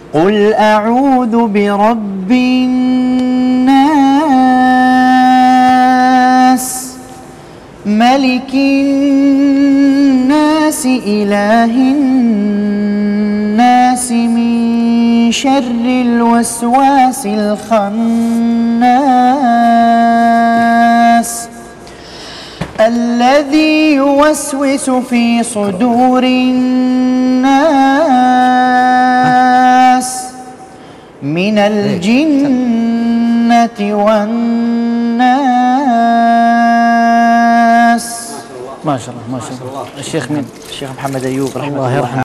قل أعوذ برب الناس ملك الناس إله الناس من شر الوسواس الخناس الذي يوسوس في صدور الناس من الجنة والناس. ما شاء الله ما شاء الله. الشيخ مين؟ الشيخ محمد أيوب رحمه الله الله. يرحمه.